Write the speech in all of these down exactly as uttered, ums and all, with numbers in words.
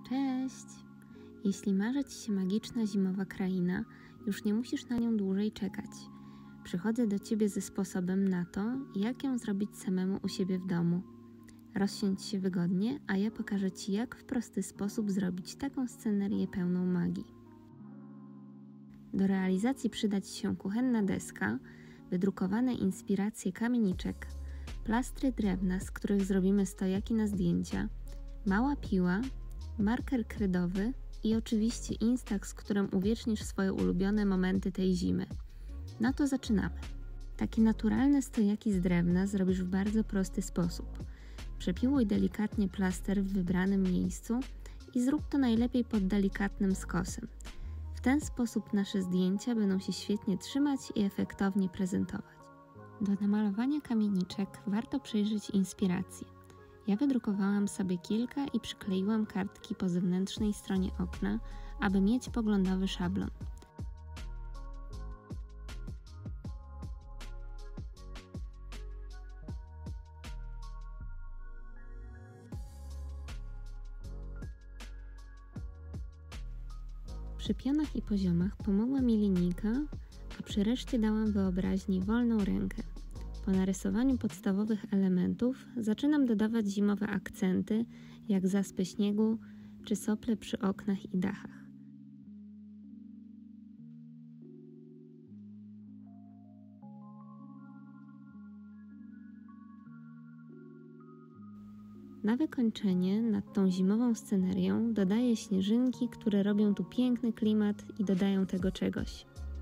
Cześć! Jeśli marzy Ci się magiczna zimowa kraina, już nie musisz na nią dłużej czekać. Przychodzę do Ciebie ze sposobem na to, jak ją zrobić samemu u siebie w domu. Rozsiądź się wygodnie, a ja pokażę Ci, jak w prosty sposób zrobić taką scenerię pełną magii. Do realizacji przyda Ci się kuchenna deska, wydrukowane inspiracje kamieniczek, plastry drewna, z których zrobimy stojaki na zdjęcia, mała piła, marker kredowy i oczywiście Instax, z którym uwiecznisz swoje ulubione momenty tej zimy. No to zaczynamy. Takie naturalne stojaki z drewna zrobisz w bardzo prosty sposób. Przepiłuj delikatnie plaster w wybranym miejscu i zrób to najlepiej pod delikatnym skosem. W ten sposób nasze zdjęcia będą się świetnie trzymać i efektownie prezentować. Do namalowania kamieniczek warto przejrzeć inspiracje. Ja wydrukowałam sobie kilka i przykleiłam kartki po zewnętrznej stronie okna, aby mieć poglądowy szablon. Przy pionach i poziomach pomogła mi linijka, a przy reszcie dałam wyobraźni wolną rękę. Po narysowaniu podstawowych elementów zaczynam dodawać zimowe akcenty, jak zaspy śniegu czy sople przy oknach i dachach. Na wykończenie nad tą zimową scenerią dodaję śnieżynki, które robią tu piękny klimat i dodają tego czegoś.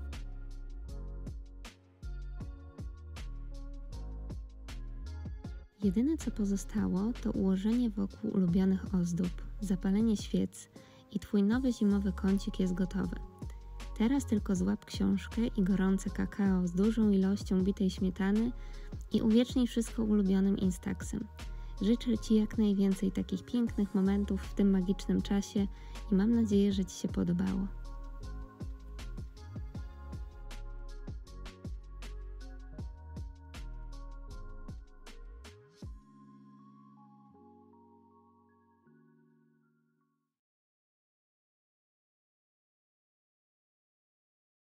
Jedyne co pozostało to ułożenie wokół ulubionych ozdób, zapalenie świec i Twój nowy zimowy kącik jest gotowy. Teraz tylko złap książkę i gorące kakao z dużą ilością bitej śmietany i uwiecznij wszystko ulubionym Instaxem. Życzę Ci jak najwięcej takich pięknych momentów w tym magicznym czasie i mam nadzieję, że Ci się podobało.